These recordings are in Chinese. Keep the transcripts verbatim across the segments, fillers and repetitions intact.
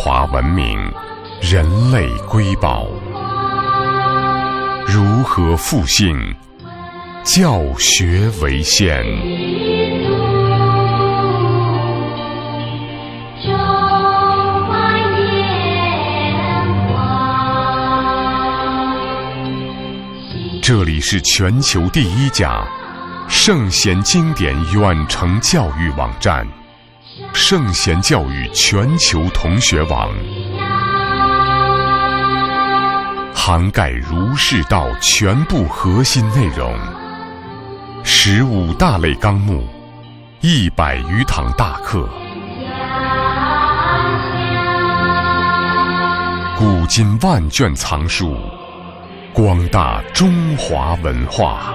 华文明，人类瑰宝。如何复兴？教学为先。这里是全球第一家圣贤经典远程教育网站——圣贤教育全球同学网，涵盖儒释道全部核心内容，十五大类纲目，一百余堂大课，古今万卷藏书，广大中华文化。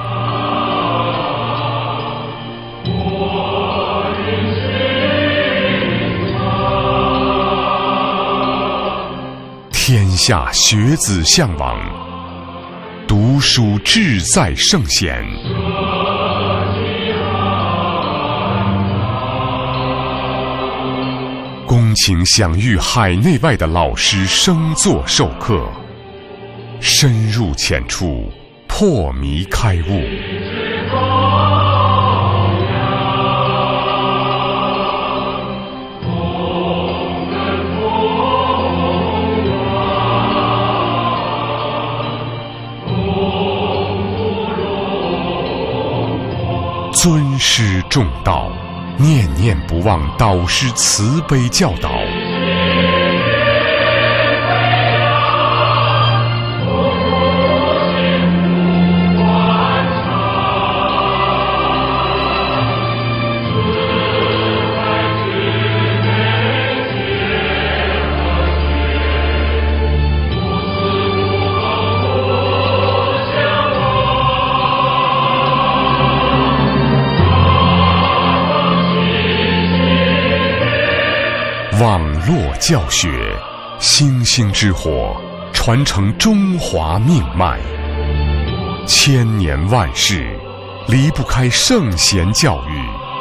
天下学子向往，读书志在圣贤。恭请享誉海内外的老师生座授课，深入浅出，破迷开悟。尊师重道，念念不忘导师慈悲教导。网络教学，星星之火，传承中华命脉。千年万世，离不开圣贤教育。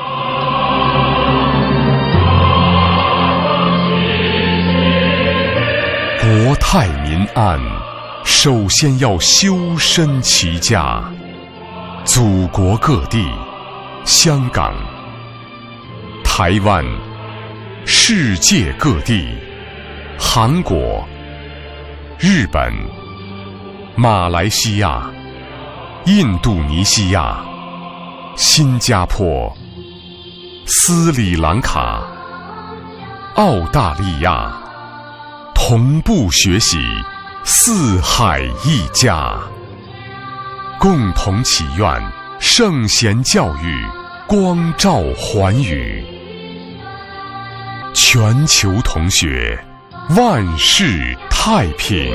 国泰民安，首先要修身齐家。祖国各地，香港、台湾、世界各地，韩国、日本、马来西亚、印度尼西亚、新加坡、斯里兰卡、澳大利亚，同步学习四海一家，共同祈愿圣贤教育光照寰宇。全球同学，万事太平。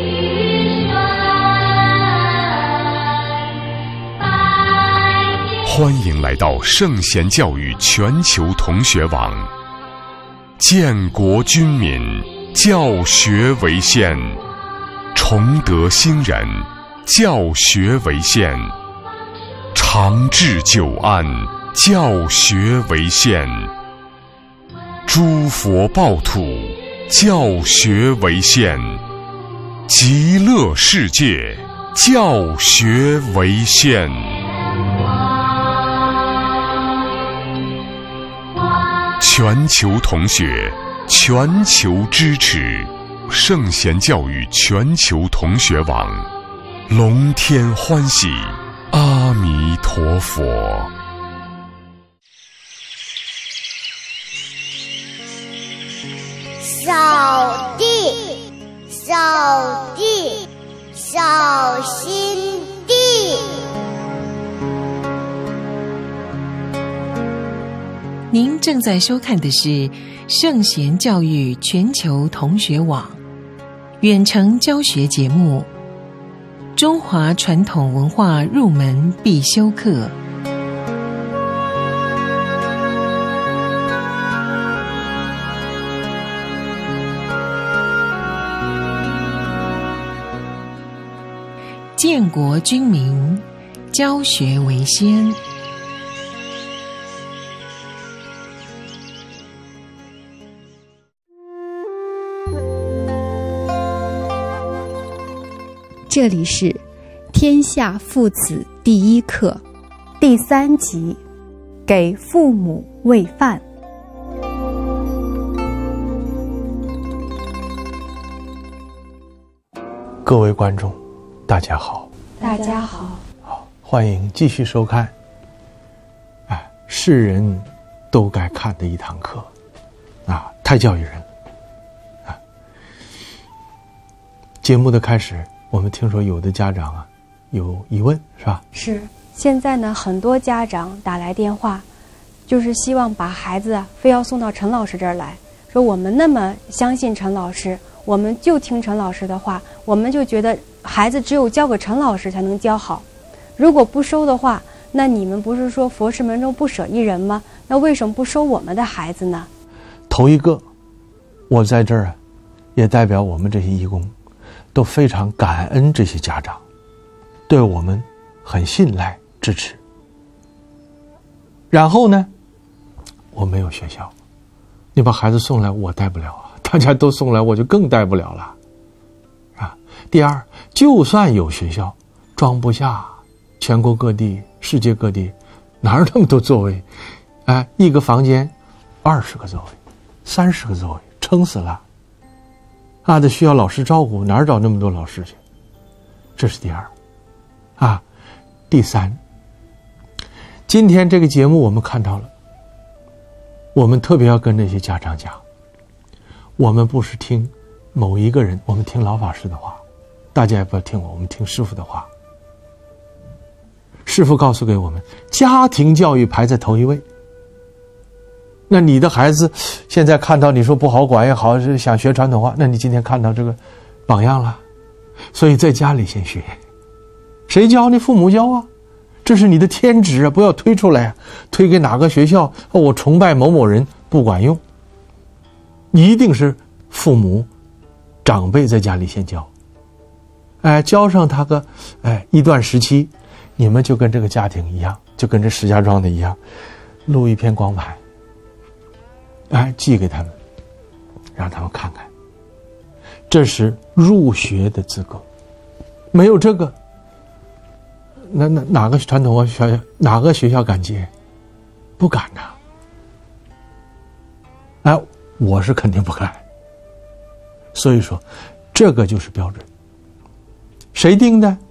欢迎来到圣贤教育全球同学网。建国军民，教学为先；崇德兴人，教学为先；长治久安，教学为先；诸佛报土，教学为先；极乐世界，教学为先。全球同学，全球支持，圣贤教育全球同学网，龙天欢喜，阿弥陀佛。 扫地，扫地，扫心地。 您正在收看的是圣贤教育全球同学网远程教学节目《中华传统文化入门必修课》。建国军民，教学为先。 这里是天下父子第一课第三集，给父母喂饭。 各位观众，大家好。 大家好。 好，欢迎继续收看。哎，是人都该看的一堂课，啊，太教育人了。啊，节目的开始，我们听说有的家长啊有疑问，是吧？ 是。现在呢，很多家长打来电话，就是希望把孩子啊非要送到陈老师这儿来，说我们那么相信陈老师，我们就听陈老师的话，我们就觉得孩子只有交给陈老师才能教好。如果不收的话，那你们不是说佛事门中不舍一人吗？那为什么不收我们的孩子呢？ 头一个，我在这儿啊，也代表我们这些义工，都非常感恩这些家长，对我们很信赖支持。然后呢，我没有学校，你把孩子送来我带不了啊，大家都送来我就更带不了了啊。第二，就算有学校，装不下全国各地世界各地哪有那么多座位，哎，一个房间二十个座位三十个座位撑死了啊，这需要老师照顾，哪儿找那么多老师去？这是第二啊。第三，今天这个节目我们看到了，我们特别要跟这些家长讲，我们不是听某一个人，我们听老法师的话，大家也不要听我，我们听师父的话。师父告诉给我们，家庭教育排在头一位。那你的孩子现在看到你说不好管也好，是想学传统话，那你今天看到这个榜样了，所以在家里先学。谁教你？父母教啊，这是你的天职啊，不要推出来啊，推给哪个学校？哦，我崇拜某某人不管用，一定是父母长辈在家里先教。哎，教上他个哎一段时期，你们就跟这个家庭一样，就跟这石家庄的一样，录一篇光盘，哎，寄给他们，让他们看看，这是入学的资格。没有这个，那那哪个传统学校哪个学校敢接？不敢呐！哎，我是肯定不敢。所以说，这个就是标准。谁定的？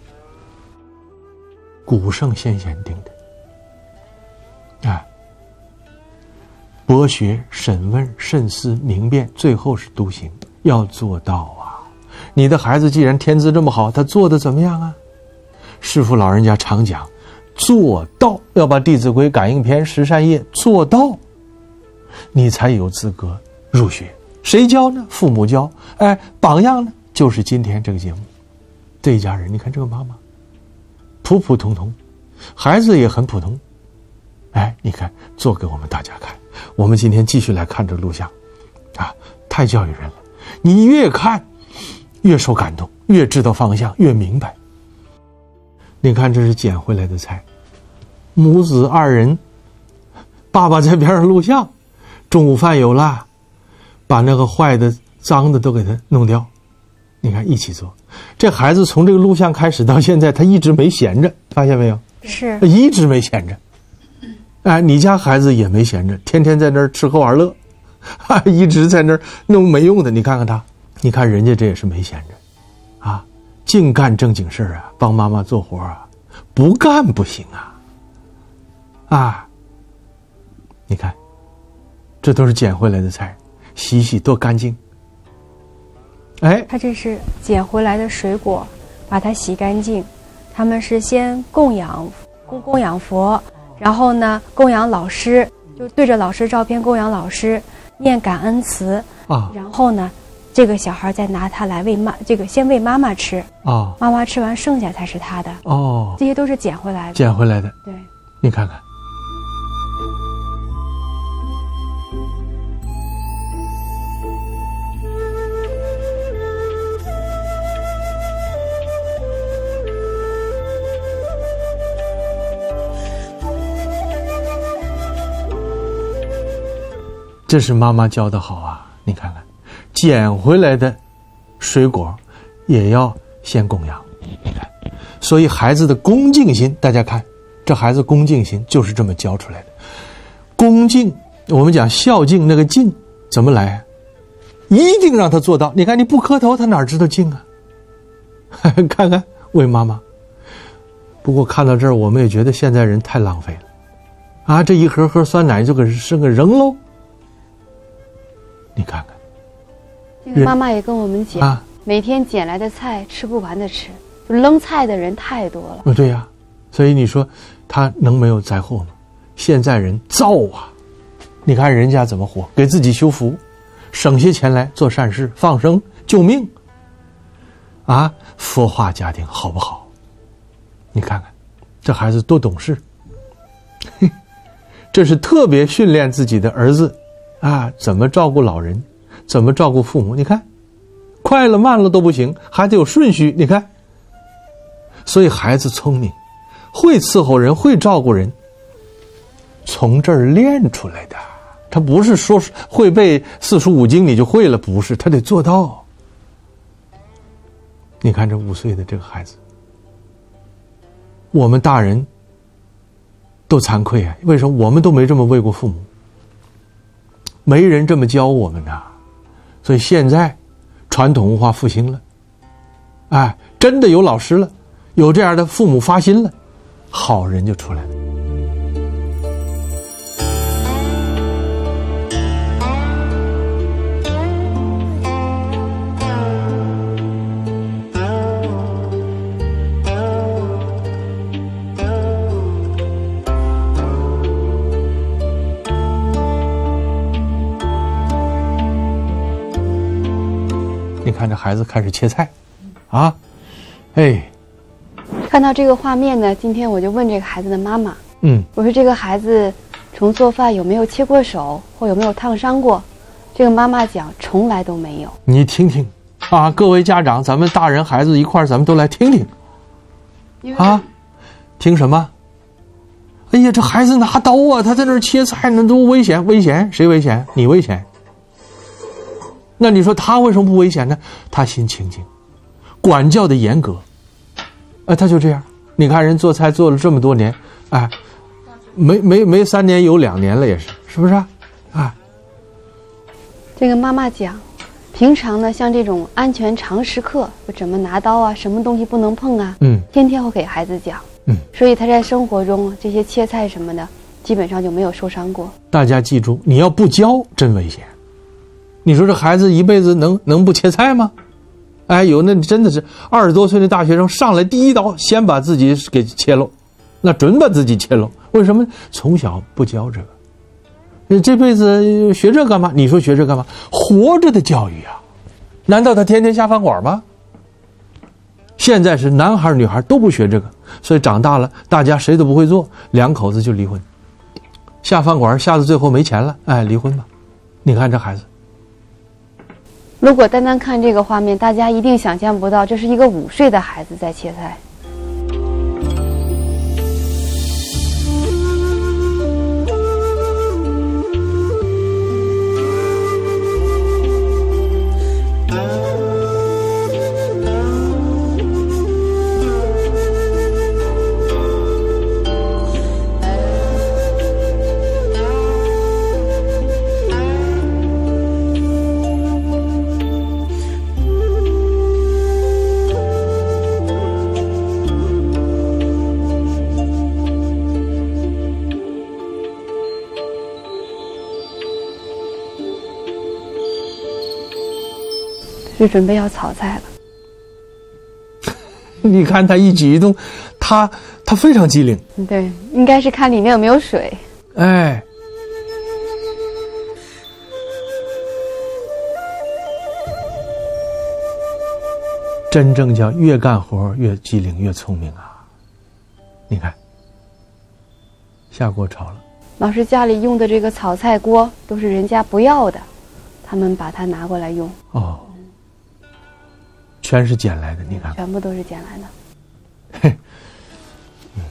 古圣先贤定的。啊，博学、审问、慎思、明辨，最后是笃行，要做到啊！你的孩子既然天资这么好，他做的怎么样啊？师父老人家常讲，做到，要把《弟子规》《感应篇》《十善业》做到，你才有资格入学。谁教呢？父母教。哎，榜样呢？就是今天这个节目，这一家人，你看这个妈妈，普普通通，孩子也很普通。哎，你看，做给我们大家看。我们今天继续来看这录像，啊，太教育人了。你越看，越受感动，越知道方向，越明白。你看，这是捡回来的菜，母子二人，爸爸在边上录像，中午饭有了，把那个坏的、脏的都给他弄掉。你看，一起做。这孩子从这个录像开始到现在，他一直没闲着，发现没有？ 是， 一直没闲着。哎，你家孩子也没闲着，天天在那儿吃喝玩乐，啊，一直在那儿弄没用的。你看看他，你看人家这也是没闲着，啊，净干正经事儿啊，帮妈妈做活啊，不干不行啊，啊，你看，这都是捡回来的菜，洗洗多干净。哎， 他这是捡回来的水果，把它洗干净。他们是先供养供供养佛，然后呢供养老师，就对着老师照片供养老师，念感恩词啊。 然后呢，这个小孩再拿它来喂妈，这个先喂妈妈吃啊， 妈妈吃完剩下才是他的哦。 这些都是捡回来的， 捡回来的。 对， 你看看。这是妈妈教的好啊！你看看，捡回来的水果也要先供养。你看，所以孩子的恭敬心，大家看，这孩子恭敬心就是这么教出来的。恭敬，我们讲孝敬，那个敬怎么来？一定让他做到。你看，你不磕头，他哪知道敬啊？看看魏妈妈。不过看到这儿，我们也觉得现在人太浪费了啊！这一盒盒酸奶就给剩个扔喽。你看看， 这个妈妈也跟我们讲，啊、每天捡来的菜吃不完的吃，就扔菜的人太多了。 嗯，对呀、啊，所以你说他能没有灾祸吗？现在人造啊，你看人家怎么活，给自己修福，省些钱来做善事，放生救命，啊，佛化家庭好不好？你看看，这孩子多懂事，这是特别训练自己的儿子啊，怎么照顾老人，怎么照顾父母。你看，快了慢了都不行，还得有顺序。你看，所以孩子聪明，会伺候人，会照顾人，从这儿练出来的。他不是说会背四书五经你就会了，不是，他得做到。你看这五岁的这个孩子，我们大人都惭愧啊！为什么我们都没这么为过父母？没人这么教我们呐、啊。所以现在传统文化复兴了，哎，真的有老师了，有这样的父母发心了，好人就出来了。你看这孩子开始切菜，啊，哎， 看到这个画面呢，今天我就问这个孩子的妈妈， 嗯， 我说这个孩子从做饭有没有切过手，或有没有烫伤过？这个妈妈讲从来都没有。 你听听，啊，各位家长，咱们大人孩子一块儿，咱们都来听听，啊，听什么？哎呀，这孩子拿刀啊，他在那儿切菜，那多危险！危险，谁危险？你危险。那你说他为什么不危险呢？他心清净，管教的严格，哎，他就这样。你看人做菜做了这么多年，哎，没没没三年有两年了，也是，是不是啊？啊， 这个妈妈讲，平常呢，像这种安全常识课，就怎么拿刀啊，什么东西不能碰啊， 嗯， 天天会给孩子讲， 嗯， 所以他在生活中这些切菜什么的，基本上就没有受伤过。 大家记住，你要不教，真危险。你说这孩子一辈子能能不切菜吗？哎，有那真的是二十多岁的大学生上来第一刀先把自己给切喽，那准把自己切喽。为什么？从小不教这个，这辈子学这干嘛？你说学这干嘛？活着的教育啊，难道他天天下饭馆吗？现在是男孩女孩都不学这个，所以长大了大家谁都不会做，两口子就离婚，下饭馆下到最后没钱了，哎，离婚吧。你看这孩子。 如果单单看这个画面，大家一定想象不到，这是一个五岁的孩子在切菜。就准备要炒菜了。 你看他一举一动，他他非常机灵。 对，应该是看里面有没有水。 哎，真正叫越干活越机灵越聪明啊！你看，下锅炒了。 老师家里用的这个炒菜锅都是人家不要的，他们把它拿过来用。 哦。全是捡来的，你看， 全部都是捡来的。 嘿，嗯，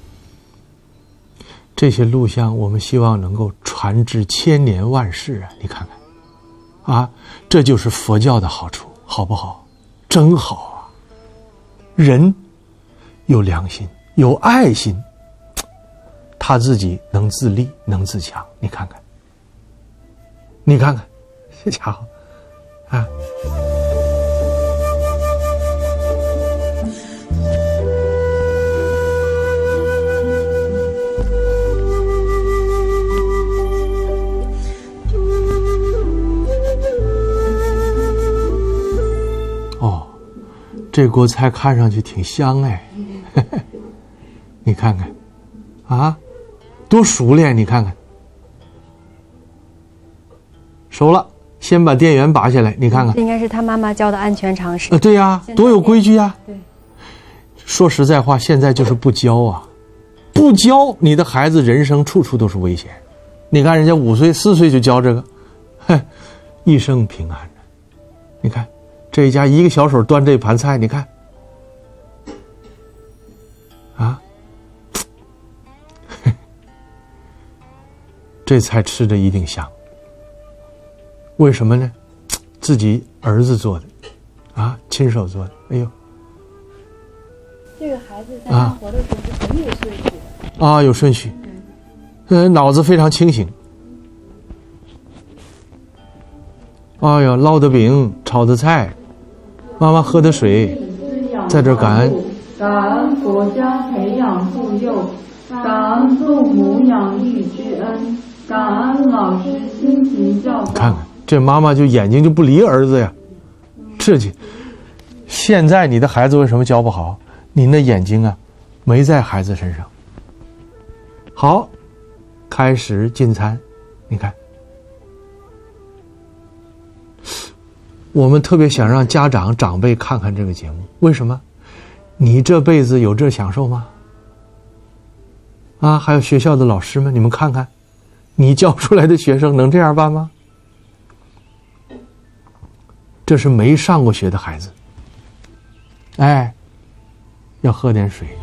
这些录像我们希望能够传至千年万世啊！你看看，啊，这就是佛教的好处，好不好？真好啊！ 人有良心，有爱心，他自己能自立，能自强。你看看，你看看，这家伙啊！哦，这锅菜看上去挺香哎，呵呵，你看看，啊，多熟练！你看看，熟了，先把电源拔下来，你看看， 这应该是他妈妈教的安全常识。 呃，对呀，多有规矩呀！ 对， 说实在话，现在就是不教啊，不教你的孩子人生处处都是危险。你看人家五岁、四岁就教这个，哼，一生平安。你看这一家一个小手端这盘菜，你看，啊，这菜吃着一定香。为什么呢？自己儿子做的，啊，亲手做的。哎呦， 这个孩子在他活的时候是很有顺序的啊，有顺序，呃，脑子非常清醒。哎呀，烙的饼，炒的菜，妈妈喝的水，在这感恩。 感恩国家培养妇幼，感恩父母养育之恩，感恩老师辛勤教导。 看看这妈妈就眼睛就不离儿子呀，这就现在你的孩子为什么教不好？你那眼睛啊，没在孩子身上。好，开始进餐，你看。我们特别想让家长长辈看看这个节目，为什么？你这辈子有这享受吗？啊，还有学校的老师们，你们看看，你教出来的学生能这样办吗？这是没上过学的孩子。哎，要喝点水。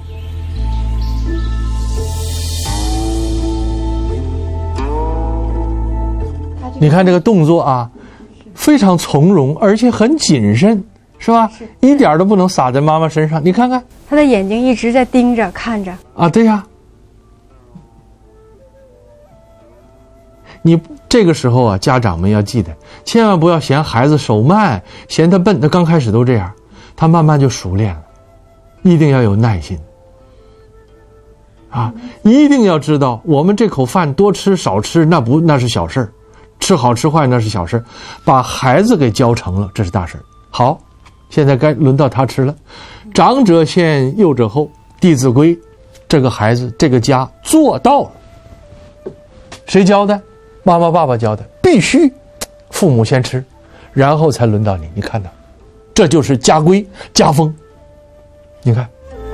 你看这个动作啊，非常从容，而且很谨慎，是吧？是，一点都不能洒在妈妈身上。你看看， 他的眼睛一直在盯着看着啊，对呀。你这个时候啊，家长们要记得，千万不要嫌孩子手慢，嫌他笨。他刚开始都这样，他慢慢就熟练了。一定要有耐心啊！一定要知道，我们这口饭多吃少吃，那不那是小事儿。吃好吃坏那是小事，把孩子给教成了，这是大事。好，现在该轮到他吃了。长者先，幼者后，《弟子规》，这个孩子，这个家做到了。谁教的？妈妈、爸爸教的。必须，父母先吃，然后才轮到你。你看到，这就是家规家风。你看。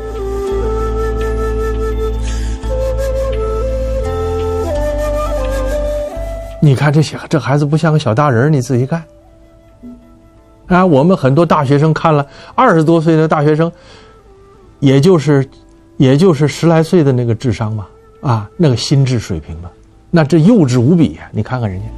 你看这些，这孩子不像个小大人，你自己看。啊，我们很多大学生看了二十多岁的大学生，也就是也就是十来岁的那个智商嘛，啊，那个心智水平嘛，那这幼稚无比呀！你看看人家。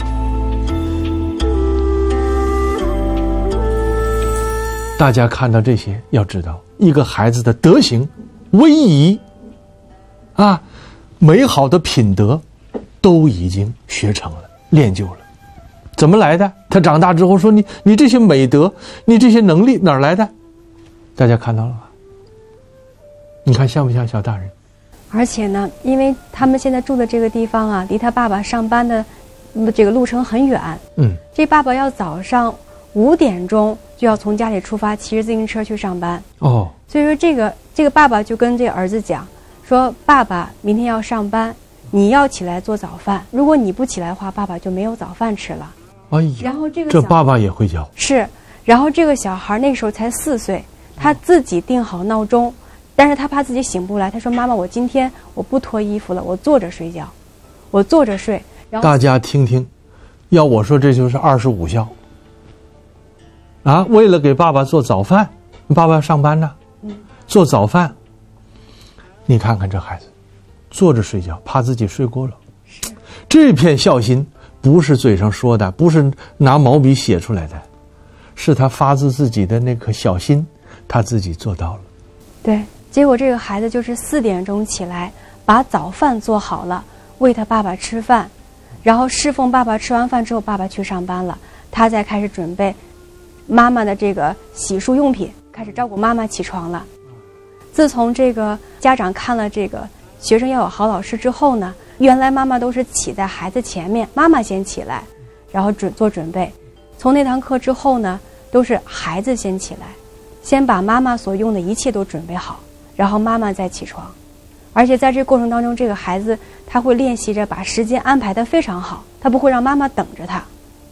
大家看到这些，要知道一个孩子的德行、威仪，啊，美好的品德。都已经学成了，练就了。怎么来的？他长大之后说你你这些美德，你这些能力哪儿来的？大家看到了吧？你看像不像小大人？ 而且呢，因为他们现在住的这个地方啊，离他爸爸上班的这个路程很远。嗯，这爸爸要早上五点钟就要从家里出发，骑着自行车去上班。哦，所以说这个这个爸爸就跟这个儿子讲说：“爸爸明天要上班。”你要起来做早饭，如果你不起来的话，爸爸就没有早饭吃了。 哎呀， 然后这个这爸爸也会教。 是，然后这个小孩那时候才四岁，他自己定好闹钟，但是他怕自己醒不来，他说：“妈妈，我今天我不脱衣服了，我坐着睡觉，我坐着睡。”然后大家听听，要我说这就是二十五孝啊！为了给爸爸做早饭，爸爸要上班呢，嗯，做早饭。你看看这孩子。坐着睡觉，怕自己睡过了。这片孝心不是嘴上说的，不是拿毛笔写出来的，是他发自自己的那颗小心， 他自己做到了。 对，结果这个孩子就是四点钟起来，把早饭做好了，喂他爸爸吃饭，然后侍奉爸爸吃完饭之后，爸爸去上班了，他再开始准备妈妈的这个洗漱用品，开始照顾妈妈起床了。自从这个家长看了这个学生要有好老师之后呢，原来妈妈都是起在孩子前面，妈妈先起来，然后准做准备。从那堂课之后呢，都是孩子先起来，先把妈妈所用的一切都准备好，然后妈妈再起床。而且在这过程当中，这个孩子他会练习着把时间安排得非常好，他不会让妈妈等着他。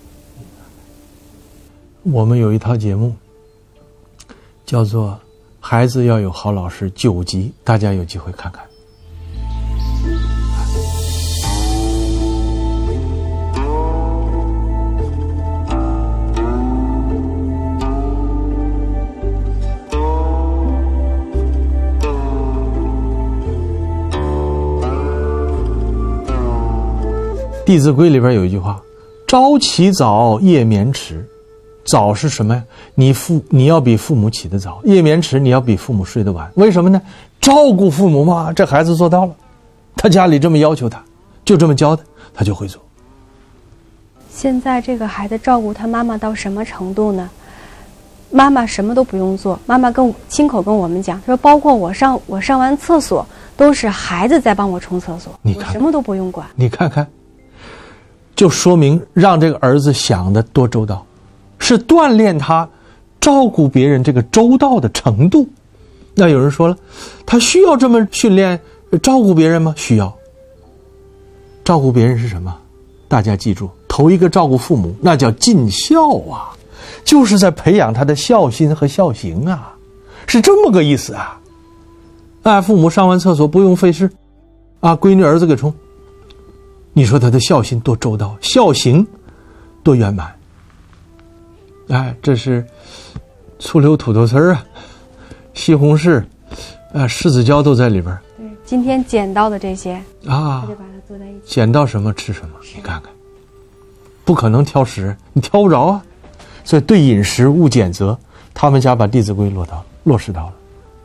我们有一套节目叫做《孩子要有好老师》九集，大家有机会看看。《弟子规》里边有一句话：朝起早，夜眠迟。早是什么呀？你父你要比父母起得早，夜眠迟，你要比父母睡得晚。为什么呢？照顾父母嘛，这孩子做到了，他家里这么要求他，就这么教的，他就会做。 现在这个孩子照顾他妈妈到什么程度呢？妈妈什么都不用做，妈妈跟亲口跟我们讲，说包括我上我上完厕所都是孩子在帮我冲厕所， 你看我什么都不用管。 你看看，就说明让这个儿子想得多周到，是锻炼他照顾别人这个周到的程度。那有人说了，他需要这么训练照顾别人吗？需要。照顾别人是什么？大家记住，头一个照顾父母，那叫尽孝啊，就是在培养他的孝心和孝行啊，是这么个意思啊。啊，父母上完厕所不用费事，啊，闺女儿子给冲，你说他的孝心多周到，孝行多圆满。哎，这是醋溜土豆丝儿啊，西红柿，啊，柿子椒都在里边。 对，今天捡到的这些啊， 他就把它做在一起。 捡到什么吃什么，你看看，不可能挑食，你挑不着啊。所以对饮食勿拣择，他们家把《弟子规》落到落实到了，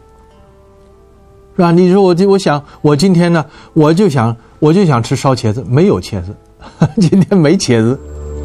是吧？你说我我想我今天呢，我就想我就想吃烧茄子，没有茄子，今天没茄子。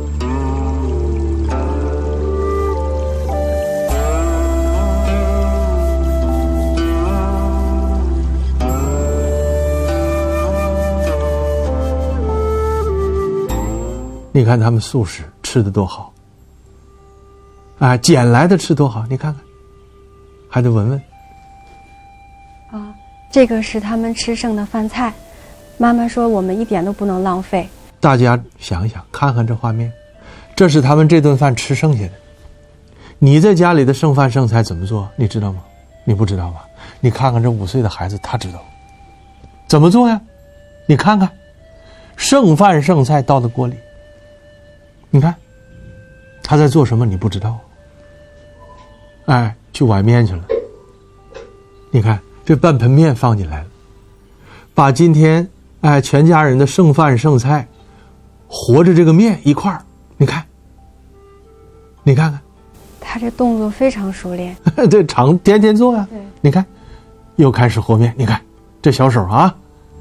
你看他们素食吃的多好，啊，捡来的吃多好，你看看，还得闻闻。 啊，这个是他们吃剩的饭菜，妈妈说我们一点都不能浪费。 大家想一想，看看这画面，这是他们这顿饭吃剩下的。你在家里的剩饭剩菜怎么做？你知道吗？你不知道吧？你看看这五岁的孩子，他知道怎么做呀？你看看，剩饭剩菜倒到锅里。你看他在做什么，你不知道。哎，去崴面去了。你看这半盆面放进来了，把今天哎全家人的剩饭剩菜和着这个面一块儿，你看你看看他这动作非常熟练。 这常天天做啊。 对， 你看又开始和面，你看这小手啊。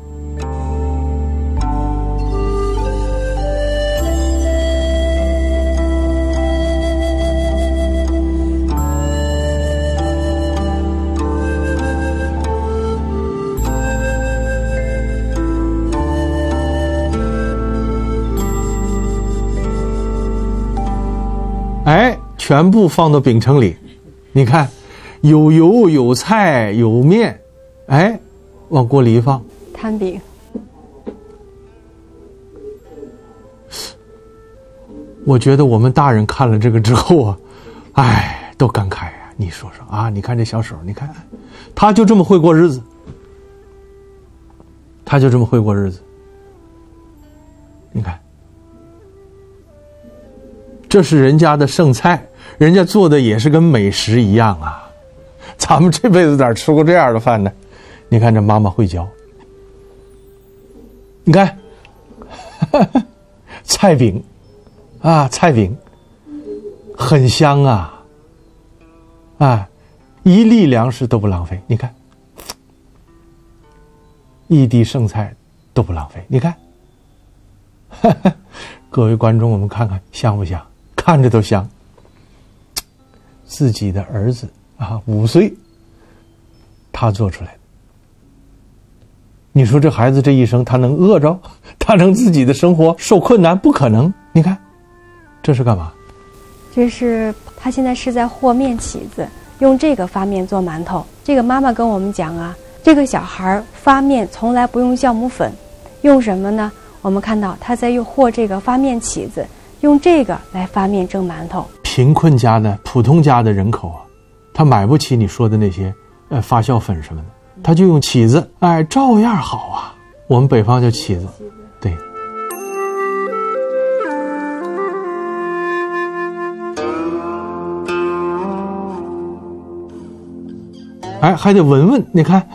哎，全部放到饼铛里，你看，有油有菜有面，哎，往锅里一放， 摊饼。 我觉得我们大人看了这个之后啊，哎，都感慨啊！你说说啊，你看这小手，你看，他就这么会过日子，他就这么会过日子，你看。这是人家的剩菜，人家做的也是跟美食一样啊。咱们这辈子哪吃过这样的饭呢？你看这妈妈会教，你看呵呵菜饼啊，菜饼很香啊，啊， 一粒粮食都不浪费。你看，一滴剩菜都不浪费。你看，呵呵，各位观众，我们看看香不香？看着都香。自己的儿子啊，五岁，他做出来的。你说这孩子这一生，他能饿着？他能自己的生活受困难？不可能。你看，这是干嘛？ 这是他现在是在和面起子，用这个发面做馒头。这个妈妈跟我们讲啊，这个小孩发面从来不用酵母粉，用什么呢？我们看到他在用和这个发面起子，用这个来发面蒸馒头。 贫困家的、普通家的人口啊，他买不起你说的那些呃发酵粉什么的，他就用起子，哎，照样好啊。我们北方叫起子，对。哎，还得闻闻，你看，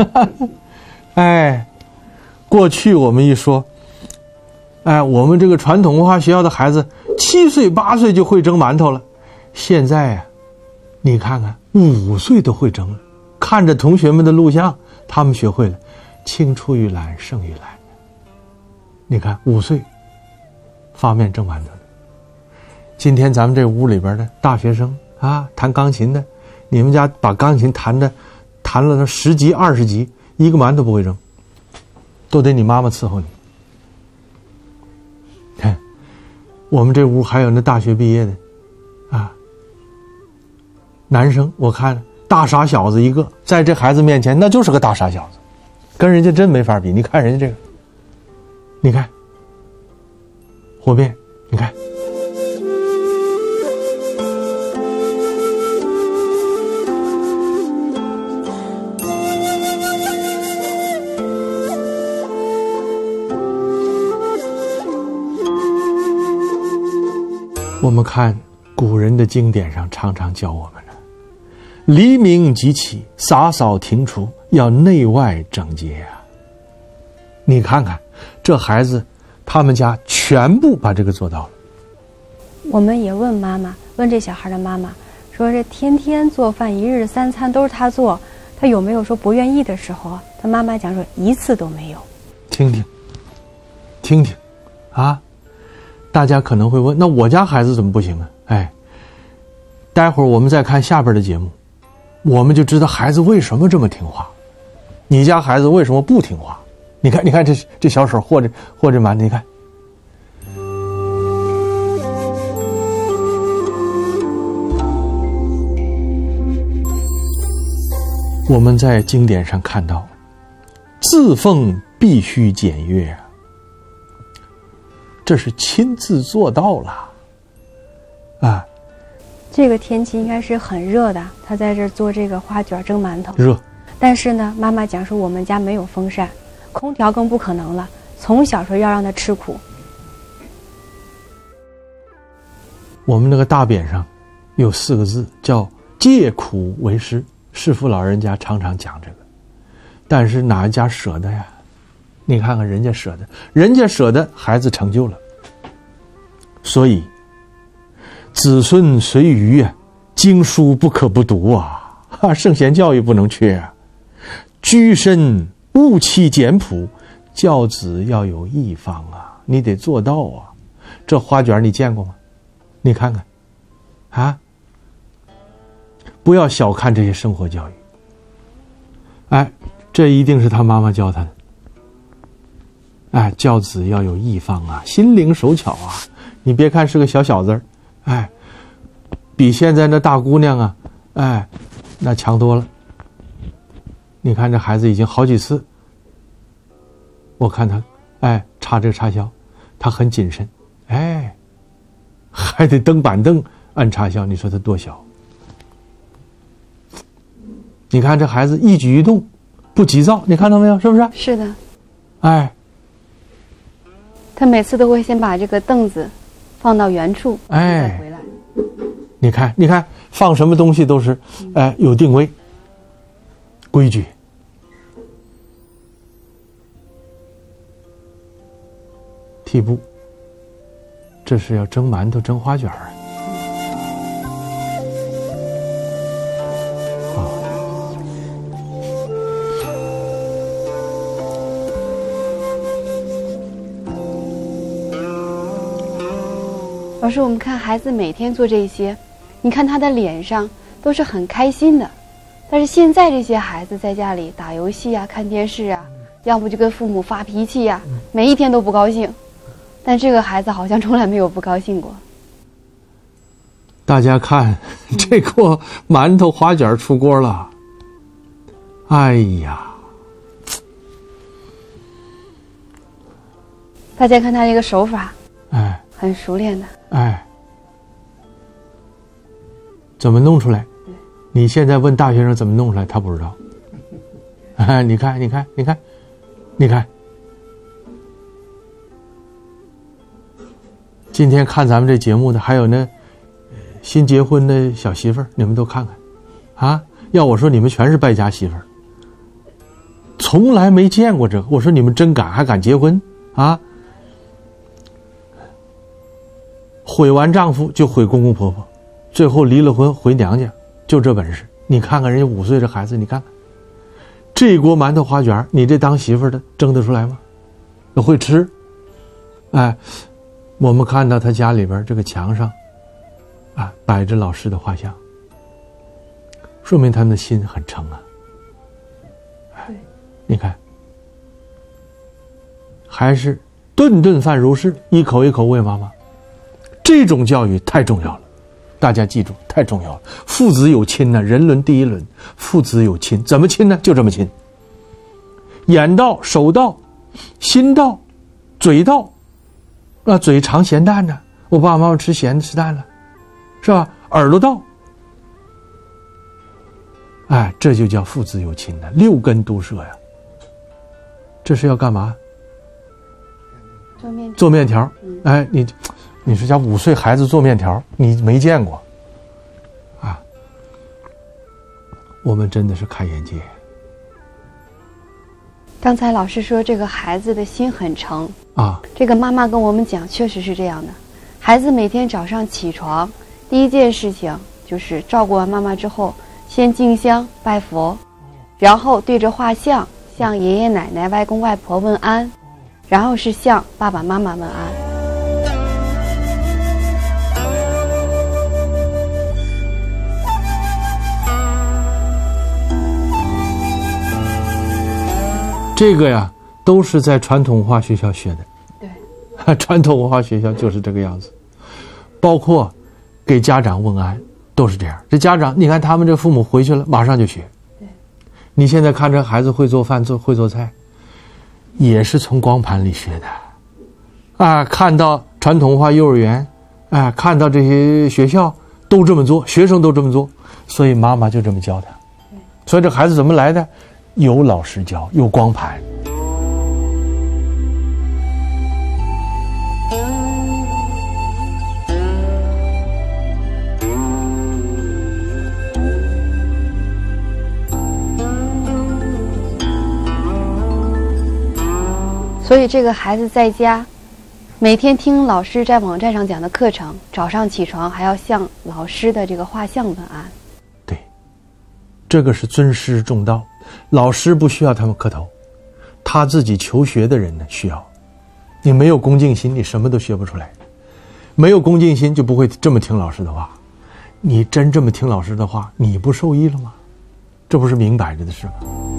哎，过去我们一说，哎，我们这个传统文化学校的孩子七岁八岁就会蒸馒头了，现在啊，你看看五岁都会蒸了。看着同学们的录像，他们学会了，青出于蓝胜于蓝。你看五岁发面蒸馒头了。今天咱们这屋里边的大学生啊，弹钢琴的，你们家把钢琴弹着弹了那十级二十级，一个馒头不会蒸，都得你妈妈伺候你。看我们这屋还有那大学毕业的啊，男生，我看大傻小子一个，在这孩子面前那就是个大傻小子，跟人家真没法比。你看人家这个，你看和面，你看我们看古人的经典上常常教我们了，黎明即起，洒扫庭除，要内外整洁啊。你看看这孩子，他们家全部把这个做到了。 我们也问妈妈，问这小孩的妈妈，说这天天做饭，一日三餐都是他做，他有没有说不愿意的时候？他妈妈讲说一次都没有。 听听，听听，啊，大家可能会问，那我家孩子怎么不行啊？哎，待会儿我们再看下边的节目，我们就知道孩子为什么这么听话。你家孩子为什么不听话？你看，你看这这小手或者或者馒头，你看。我们在经典上看到，自奉必须检阅啊，这是亲自做到了啊。 这个天气应该是很热的，他在这儿做这个花卷蒸馒头。 热。 但是呢，妈妈讲说我们家没有风扇，空调更不可能了。从小时候要让他吃苦。 我们那个大匾上有四个字叫戒苦为师，师父老人家常常讲这个。但是哪一家舍得呀？你看看人家舍得，人家舍得，孩子成就了。所以子孙随余啊，经书不可不读啊，啊圣贤教育不能缺啊。居身务其简朴，教子要有一方啊，你得做到啊。这花卷你见过吗？你看看啊，不要小看这些生活教育。哎，这一定是他妈妈教他的。哎，教子要有一方啊，心灵手巧啊。你别看是个小小子儿，哎，比现在那大姑娘啊，哎，那强多了。你看这孩子已经好几次，我看他，哎，插这个插销，他很谨慎，哎，还得蹬板凳按插销，你说他多小？你看这孩子一举一动不急躁，你看到没有？是不是？ 是的。 哎， 他每次都会先把这个凳子放到原处， 哎， 再回来。 你看，你看，放什么东西都是，哎，有定位、规矩。屉布，这是要蒸馒头、蒸花卷儿啊。 老师，我们看孩子每天做这些，你看他的脸上都是很开心的。但是现在这些孩子在家里打游戏啊、看电视啊，要不就跟父母发脾气呀、啊，每一天都不高兴。但这个孩子好像从来没有不高兴过。 大家看，这锅馒头花卷出锅了。哎呀！ 大家看他这个手法， 哎， 很熟练的。 哎，怎么弄出来？你现在问大学生怎么弄出来，他不知道。哎，你看，你看，你看，你看。今天看咱们这节目的，还有那新结婚的小媳妇儿，你们都看看，啊！要我说，你们全是败家媳妇儿，从来没见过这个。我说你们真敢，还敢结婚啊？毁完丈夫就毁公公婆婆，最后离了婚回娘家，就这本事。你看看人家五岁这孩子，你看看这锅馒头花卷，你这当媳妇的蒸得出来吗？会吃？哎，我们看到他家里边这个墙上啊摆着老师的画像，说明他的心很诚啊。 对， 你看，还是顿顿饭如是，一口一口喂妈妈。这种教育太重要了，大家记住，太重要了。父子有亲呢、啊，人伦第一伦，父子有亲，怎么亲呢？就这么亲。眼到、手到、心到、嘴到，啊，嘴尝咸淡呢，我爸爸妈妈吃咸吃淡了，是吧？耳朵到，哎，这就叫父子有亲呢，六根都摄呀。这是要干嘛？ 做面条。 做面条，哎，你。你说家五岁孩子做面条，你没见过啊？我们真的是开眼界。 刚才老师说这个孩子的心很诚啊， 这个妈妈跟我们讲，确实是这样的。孩子每天早上起床，第一件事情就是照顾完妈妈之后，先敬香拜佛，然后对着画像向爷爷奶奶、外公外婆问安，然后是向爸爸妈妈问安。 这个呀，都是在传统文化学校学的。 对， 传统文化学校就是这个样子，包括给家长问安都是这样。这家长，你看他们这父母回去了，马上就学。 对， 你现在看这孩子会做饭，做会做菜，也是从光盘里学的。啊，看到传统文化幼儿园，啊，看到这些学校都这么做，学生都这么做，所以妈妈就这么教他。所以这孩子怎么来的？有老师教，有光盘。 所以这个孩子在家每天听老师在网站上讲的课程，早上起床还要向老师的这个画像问安。 对，这个是尊师重道。老师不需要他们磕头，他自己求学的人呢需要。你没有恭敬心，你什么都学不出来。没有恭敬心就不会这么听老师的话。你真这么听老师的话，你不受益了吗？这不是明摆着的事吗？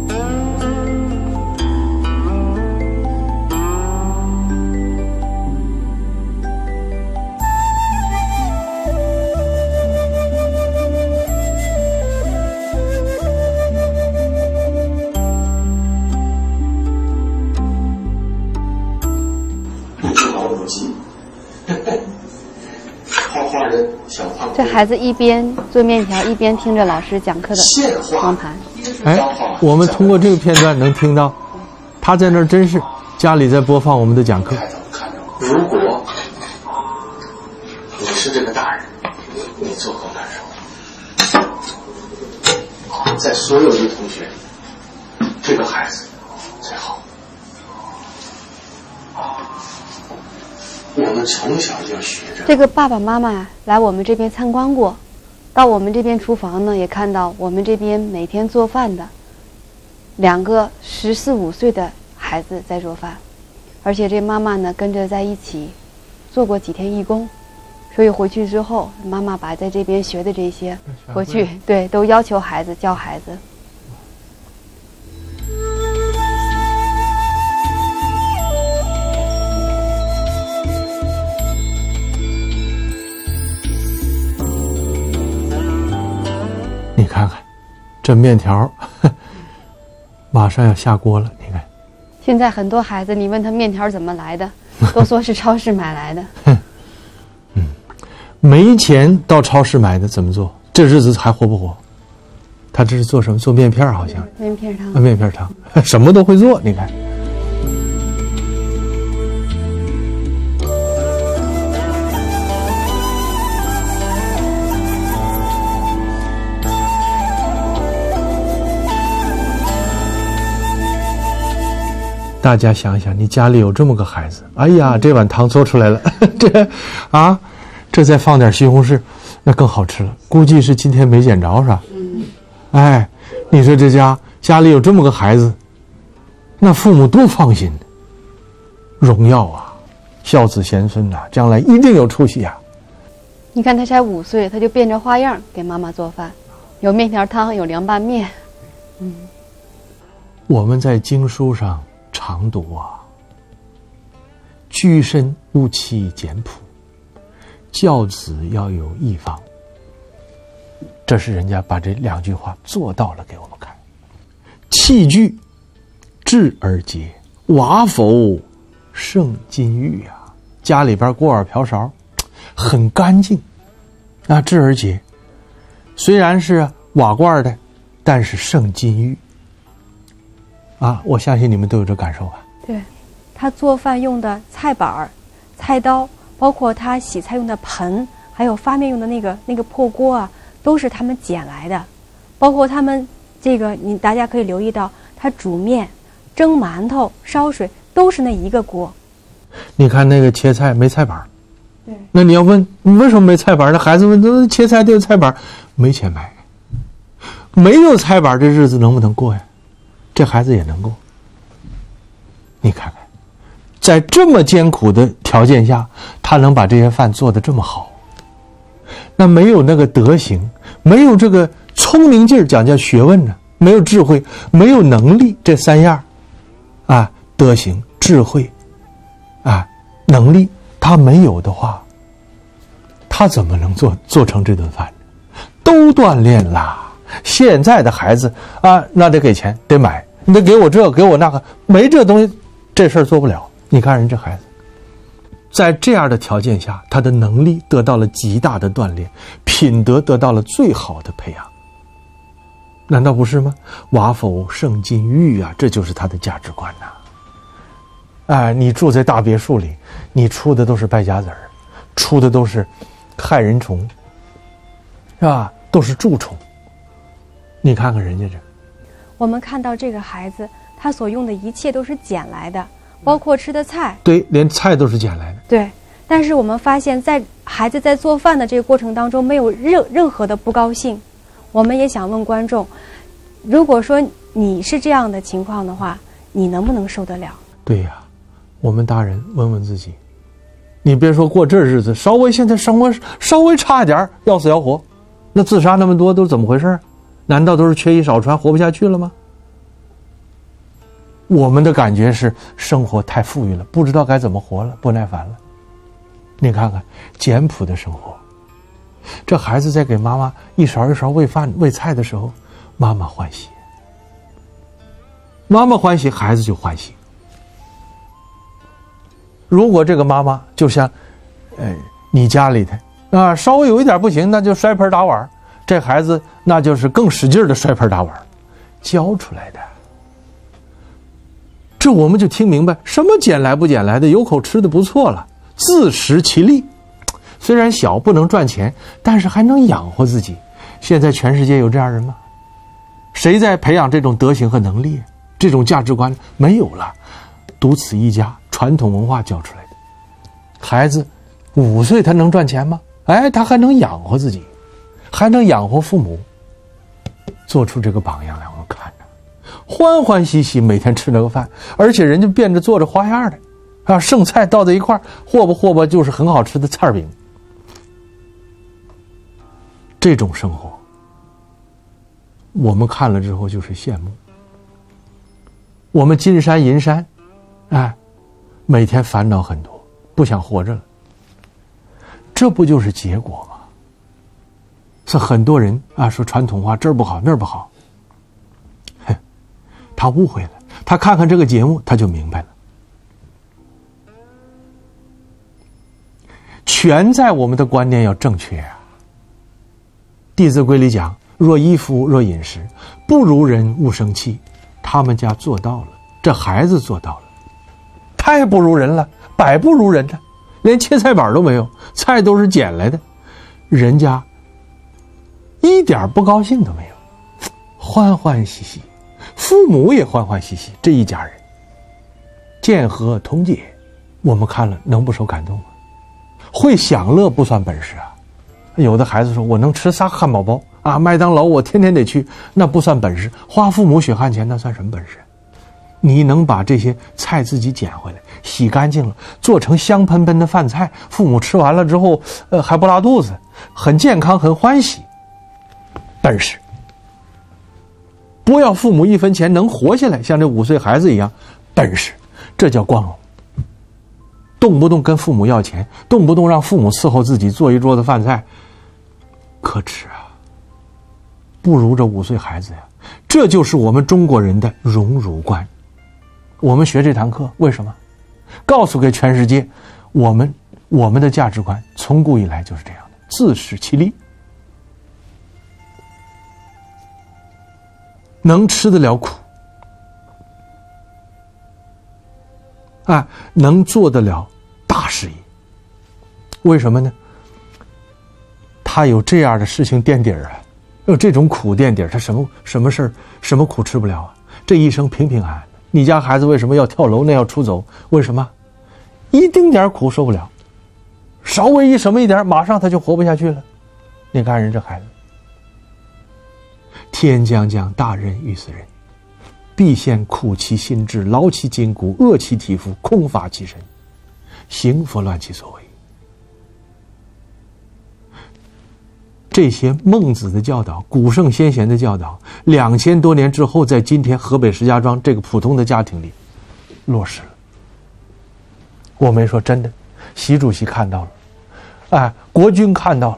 这孩子一边做面条，一边听着老师讲课的光盘。 哎，我们通过这个片段能听到，他在那儿真是家里在播放我们的讲课。 如果你是这个大人，你作何感受？在所有的同学，这个孩子最好。我们从小就学着。 这个爸爸妈妈呀，来我们这边参观过，到我们这边厨房呢，也看到我们这边每天做饭的两个十四五岁的孩子在做饭，而且这妈妈呢跟着在一起做过几天义工， 所以回去之后，妈妈把在这边学的这些回去，对，都要求孩子教孩子。 你看看，这面条马上要下锅了。你看， 现在很多孩子，你问他面条怎么来的，都说是超市买来的。 嗯，没钱到超市买的怎么做？这日子还活不活？他这是做什么？做面片好像。 面片汤。 啊，面片汤，什么都会做。你看。大家想想，你家里有这么个孩子，哎呀，这碗汤做出来了，这啊，这再放点西红柿，那更好吃了。估计是今天没捡着，是吧？嗯。哎，你说这家家里有这么个孩子，那父母多放心，荣耀啊，孝子贤孙呐、啊，将来一定有出息啊。 你看他才五岁，他就变着花样给妈妈做饭，有面条汤，有凉拌面。嗯。 我们在经书上常读啊，居身勿弃简朴，教子要有一方。这是人家把这两句话做到了给我们看。器具质而洁，瓦否胜金玉啊。家里边锅碗瓢勺很干净啊，质而洁。虽然是瓦罐的，但是胜金玉啊，我相信你们都有这感受吧？ 对，他做饭用的菜板、菜刀，包括他洗菜用的盆，还有发面用的那个那个破锅啊，都是他们捡来的。包括他们这个，你大家可以留意到，他煮面、蒸馒头、烧水都是那一个锅。 你看那个切菜没菜板， 对， 那你要问你为什么没菜板？那孩子们都切菜都有菜板，没钱买，没有菜板，这日子能不能过呀？这孩子也能够。你看看，在这么艰苦的条件下，他能把这些饭做得这么好，那没有那个德行，没有这个聪明劲儿，讲叫学问呢，没有智慧，没有能力，这三样啊，德行、智慧啊、能力，他没有的话，他怎么能做做成这顿饭？都锻炼啦。现在的孩子啊，那得给钱，得买，你得给我这，给我那个，没这东西，这事儿做不了。你看人这孩子，在这样的条件下，他的能力得到了极大的锻炼，品德得到了最好的培养，难道不是吗？瓦否胜金玉啊，这就是他的价值观呐、啊。哎，你住在大别墅里，你出的都是败家子儿，出的都是害人虫，是吧？都是蛀虫。你看看人家这， 我们看到这个孩子，他所用的一切都是捡来的，包括吃的菜。 对，连菜都是捡来的。 对，但是我们发现，在孩子在做饭的这个过程当中，没有任任何的不高兴。我们也想问观众，如果说你是这样的情况的话，你能不能受得了？ 对呀，我们大人问问自己，你别说过这日子，稍微现在生活稍微差一点，要死要活，那自杀那么多都是怎么回事？难道都是缺衣少穿活不下去了吗？我们的感觉是生活太富裕了，不知道该怎么活了，不耐烦了。你看看简朴的生活，这孩子在给妈妈一勺一勺喂饭喂菜的时候，妈妈欢喜，妈妈欢喜，孩子就欢喜。如果这个妈妈就像呃你家里的啊，稍微有一点不行，那就摔盆打碗，这孩子那就是更使劲的摔盆打碗，教出来的。这我们就听明白，什么捡来不捡来的，有口吃的不错了，自食其力。虽然小不能赚钱，但是还能养活自己。现在全世界有这样人吗？谁在培养这种德行和能力，这种价值观？没有了，独此一家，传统文化教出来的。孩子五岁他能赚钱吗？哎，他还能养活自己，还能养活父母，做出这个榜样来，我们看着欢欢喜喜每天吃那个饭，而且人家变着做着花样的啊，剩菜倒在一块，和吧和吧就是很好吃的菜饼， 这种生活，我们看了之后就是羡慕。我们金山银山，哎，每天烦恼很多，不想活着了，这不就是结果吗？是很多人啊说传统话这儿不好那儿不好，哼，他误会了，他看看这个节目他就明白了。全在我们的观念要正确啊。《弟子规》里讲：“若衣服若饮食，不如人勿生气。”他们家做到了，这孩子做到了，太不如人了，百不如人了，连切菜板都没有，菜都是捡来的，人家一点不高兴都没有，欢欢喜喜，父母也欢欢喜喜，这一家人见和同解，我们看了能不受感动吗？会享乐不算本事啊。有的孩子说我能吃仨汉堡包啊，麦当劳我天天得去，那不算本事，花父母血汗钱那算什么本事？你能把这些菜自己捡回来，洗干净了，做成香喷喷的饭菜，父母吃完了之后呃还不拉肚子，很健康很欢喜，本事。不要父母一分钱能活下来，像这五岁孩子一样，本事，这叫光荣。动不动跟父母要钱，动不动让父母伺候自己做一桌子饭菜，可耻啊！不如这五岁孩子呀。这就是我们中国人的荣辱观。我们学这堂课为什么？告诉给全世界，我们我们的价值观从古以来就是这样的，自食其力，能吃得了苦啊，能做得了大事业。为什么呢？他有这样的事情垫底儿啊，有这种苦垫底儿，他什么什么事儿什么苦吃不了啊？这一生平平安安的。你家孩子为什么要跳楼那要出走？为什么？一丁点苦受不了，稍微一什么一点，马上他就活不下去了。你看人这孩子，天将降大任于斯人，必先苦其心志，劳其筋骨，饿其体肤，空乏其身，行拂乱其所为。这些孟子的教导，古圣先贤的教导，两千多年之后，在今天河北石家庄这个普通的家庭里落实了。我没说真的，习主席看到了，哎，国军看到了，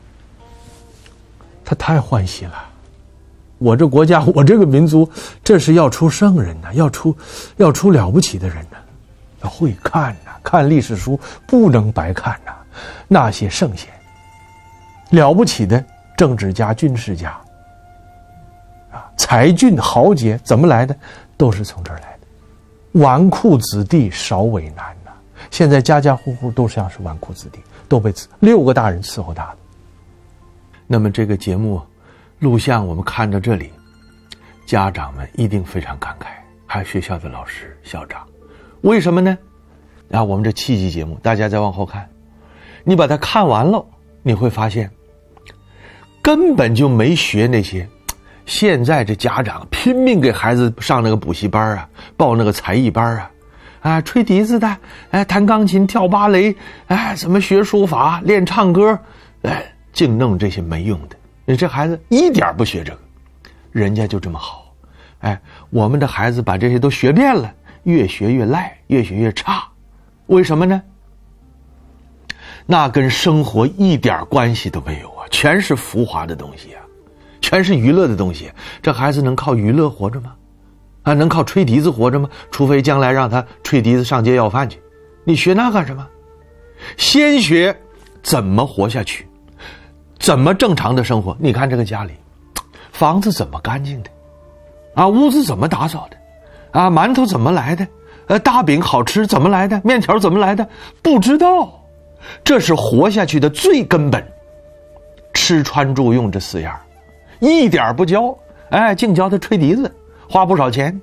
他太欢喜了。我这国家，我这个民族，这是要出圣人呐，要出要出了不起的人呐，要会看呐，看历史书不能白看呐，那些圣贤。了不起的政治家、军事家，啊，才俊豪杰怎么来的？都是从这儿来的。纨绔子弟少为难呐、啊！现在家家户户都像是纨绔子弟，都被六个大人伺候大的。那么这个节目录像我们看到这里，家长们一定非常感慨，还有学校的老师、校长，为什么呢？啊，我们这七集节目，大家再往后看，你把它看完了。你会发现根本就没学那些现在这家长拼命给孩子上那个补习班啊，报那个才艺班啊，啊，吹笛子的，哎，弹钢琴、跳芭蕾，哎，什么学书法、练唱歌，哎，净弄这些没用的。你这孩子一点不学这个，人家就这么好。哎，我们的孩子把这些都学遍了，越学越赖，越学越差，为什么呢？那跟生活一点关系都没有啊，全是浮华的东西啊，全是娱乐的东西。这孩子能靠娱乐活着吗？啊，能靠吹笛子活着吗？除非将来让他吹笛子上街要饭去。你学那干什么？先学怎么活下去，怎么正常的生活。你看这个家里，房子怎么干净的，啊，屋子怎么打扫的，啊，馒头怎么来的，呃，大饼好吃怎么来的，面条怎么来的，不知道。这是活下去的最根本，吃穿住用这四样，一点不教，哎，净教他吹笛子，花不少钱。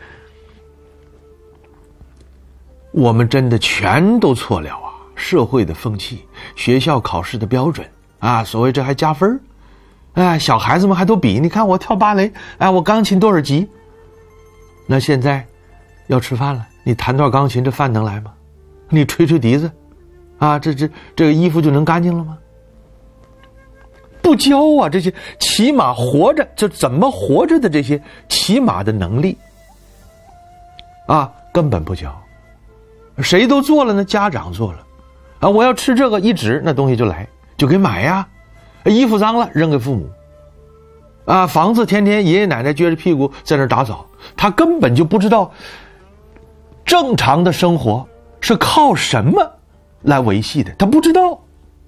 我们真的全都错了啊！社会的风气，学校考试的标准啊，所谓这还加分，哎，小孩子们还都比，你看我跳芭蕾，哎，我钢琴多少级？那现在要吃饭了，你弹段钢琴，这饭能来吗？你吹吹笛子。啊，这这这个衣服就能干净了吗？ 不教啊，这些起码活着就怎么活着的这些起码的能力啊，根本不教。谁都做了呢？家长做了啊！我要吃这个，一指那东西就来，就给买呀。衣服脏了扔给父母啊，房子天天爷爷奶奶撅着屁股在那打扫，他根本就不知道正常的生活是靠什么来维系的，他不知道。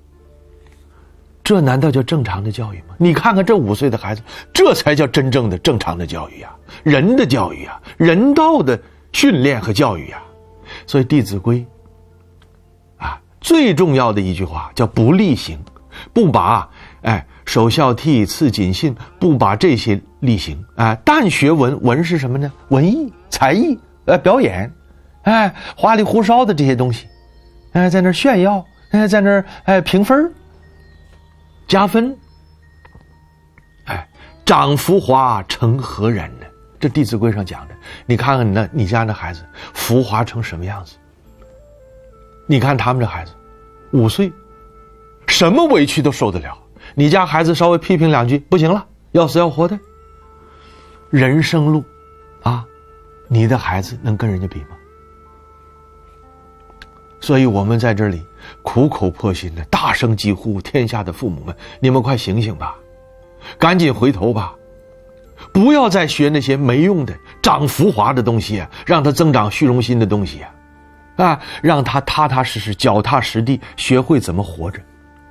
这难道叫正常的教育吗？你看看这五岁的孩子，这才叫真正的正常的教育啊，人的教育啊，人道的训练和教育啊。所以《弟子规》啊，最重要的一句话叫不厉行，不把哎首孝悌、次谨信，不把这些厉行啊。但学文，文是什么呢？文艺、才艺、呃表演，哎花里胡哨的这些东西，哎在那炫耀，哎在那哎评分、加分，哎长浮华成何人呢？这《弟子规》上讲的，你看看你那你家那孩子浮华成什么样子？你看他们这孩子，五岁，什么委屈都受得了。你家孩子稍微批评两句，不行了，要死要活的。人生路，啊，你的孩子能跟人家比吗？所以我们在这里苦口婆心的大声疾呼天下的父母们，你们快醒醒吧，赶紧回头吧。不要再学那些没用的长浮华的东西啊，让他增长虚荣心的东西啊，啊，让他踏踏实实脚踏实地学会怎么活着，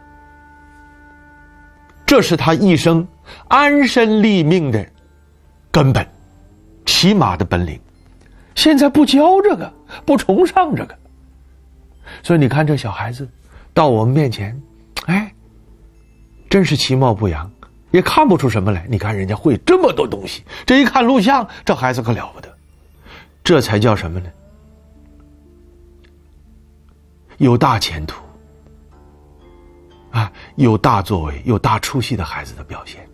这是他一生安身立命的根本，起码的本领。现在不教这个，不崇尚这个，所以你看这小孩子到我们面前，哎，真是其貌不扬，也看不出什么来。你看人家会这么多东西，这一看录像，这孩子可了不得。这才叫什么呢？有大前途啊，有大作为，有大出息的孩子的表现。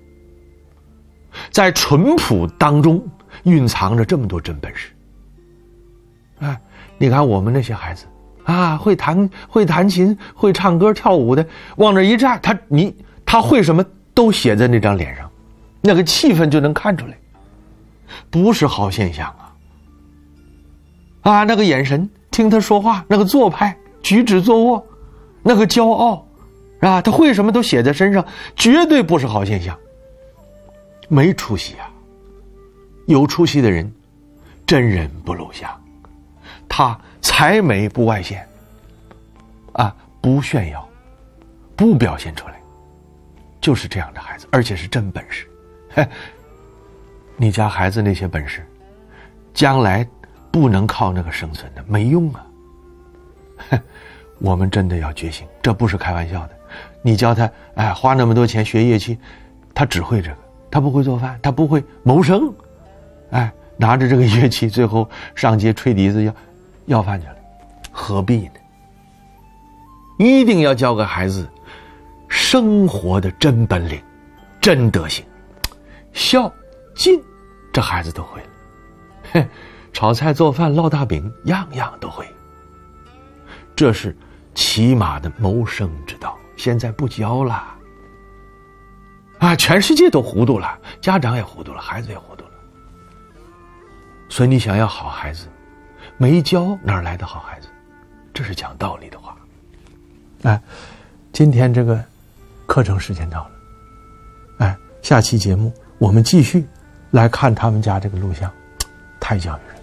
在淳朴当中蕴藏着这么多真本事啊！你看我们那些孩子啊，会弹会弹琴，会唱歌跳舞的，往那一站，他你他会什么都写在那张脸上，那个气氛就能看出来，不是好现象啊！啊，那个眼神，听他说话，那个做派、举止坐卧，那个骄傲，啊，他会什么都写在身上，绝对不是好现象。没出息啊！有出息的人，真人不露相，他才美不外显，啊，不炫耀，不表现出来，就是这样的孩子，而且是真本事。嘿，你家孩子那些本事，将来不能靠那个生存的，没用啊！嘿，我们真的要觉醒，这不是开玩笑的。你教他，哎，花那么多钱学乐器，他只会这个。他不会做饭，他不会谋生，哎，拿着这个乐器，最后上街吹笛子要要饭去了，何必呢？一定要教给孩子生活的真本领、真德行，孝敬，这孩子都会了。嘿，炒菜做饭烙大饼，样样都会。这是起码的谋生之道，现在不教了。啊，全世界都糊涂了，家长也糊涂了，孩子也糊涂了。所以你想要好孩子，没教哪来的好孩子？这是讲道理的话。哎，今天这个课程时间到了，哎，下期节目我们继续来看他们家这个录像，太教育人。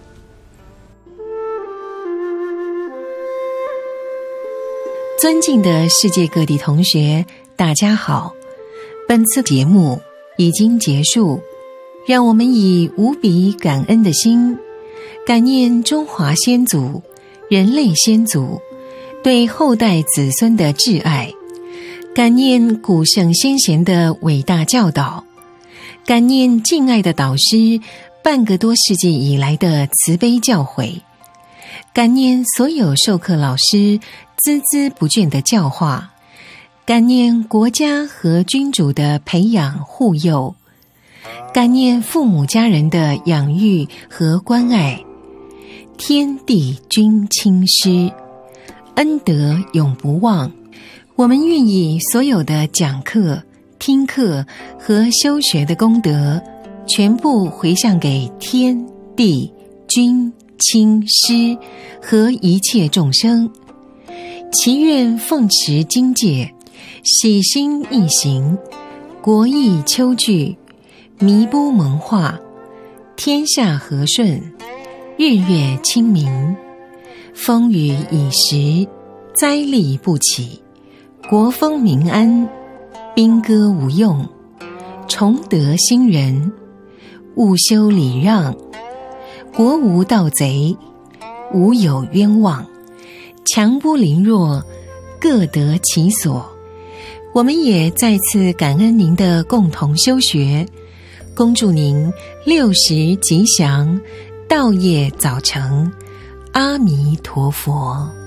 尊敬的世界各地同学，大家好。本次节目已经结束，让我们以无比感恩的心，感念中华先祖、人类先祖对后代子孙的挚爱，感念古圣先贤的伟大教导，感念敬爱的导师半个多世纪以来的慈悲教诲，感念所有授课老师孜孜不倦的教化，感念国家和君主的培养护佑，感念父母家人的养育和关爱，天地君亲师，恩德永不忘。我们愿以所有的讲课、 听课和修学的功德，全部回向给天地君亲师和一切众生，祈愿奉持经戒，喜心易行，国易秋具，弥不蒙化，天下和顺，日月清明，风雨已时，灾厉不起，国风民安，兵戈无用，崇德兴仁，务修礼让，国无盗贼，无有冤枉，强不凌弱，各得其所。我们也再次感恩您的共同修学，恭祝您六时吉祥，道业早成，阿弥陀佛。